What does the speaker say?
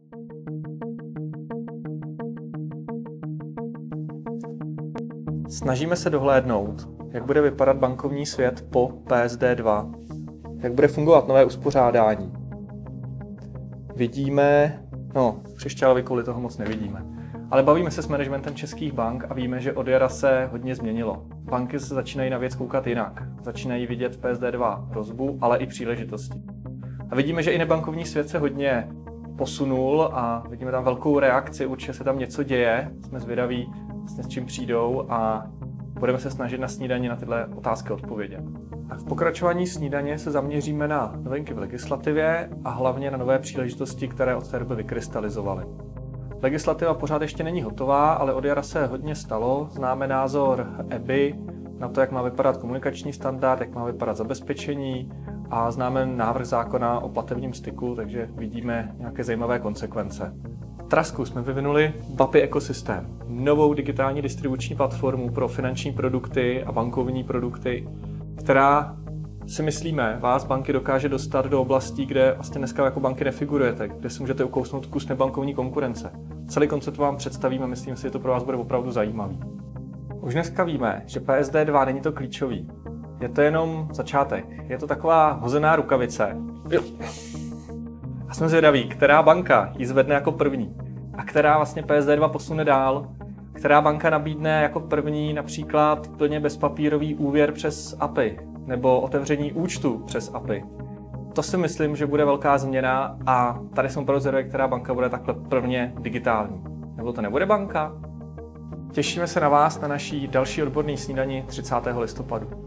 Snažíme se dohlédnout, jak bude vypadat bankovní svět po PSD2, jak bude fungovat nové uspořádání. Vidíme, křišťálově kouli toho moc nevidíme, ale bavíme se s managementem českých bank a víme, že od jara se hodně změnilo. Banky se začínají na věc koukat jinak, začínají vidět v PSD2 hrozbu, ale i příležitosti. A vidíme, že i nebankovní svět se hodně posunul a vidíme tam velkou reakci, určitě se tam něco děje, jsme zvědaví, s čím přijdou a budeme se snažit na snídani na tyhle otázky odpovědět. A v pokračování snídaně se zaměříme na novinky v legislativě a hlavně na nové příležitosti, které od té doby vykrystalizovaly. Legislativa pořád ještě není hotová, ale od jara se hodně stalo. Známe názor EBA na to, jak má vypadat komunikační standard, jak má vypadat zabezpečení a známe návrh zákona o platebním styku, takže vidíme nějaké zajímavé konsekvence. V Trasku jsme vyvinuli BAPI ekosystém, novou digitální distribuční platformu pro finanční produkty a bankovní produkty, která si myslíme, vás banky dokáže dostat do oblastí, kde vlastně dneska jako banky nefigurujete, kde si můžete ukousnout kus nebankovní konkurence. Celý koncept vám představíme a myslím si, že to pro vás bude opravdu zajímavý. Už dneska víme, že PSD2 není to klíčový. Je to jenom začátek. Je to taková hozená rukavice. A jsme zvědaví, která banka ji zvedne jako první a která vlastně PSD2 posune dál, která banka nabídne jako první například plně bezpapírový úvěr přes API nebo otevření účtu přes API. To si myslím, že bude velká změna a tady jsem opravdu zvědavý, která banka bude takhle prvně digitální. Nebo to nebude banka? Těšíme se na vás na naší další odborné snídani 30. listopadu.